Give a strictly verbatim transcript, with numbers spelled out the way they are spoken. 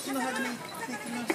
年の初めに行ってきまし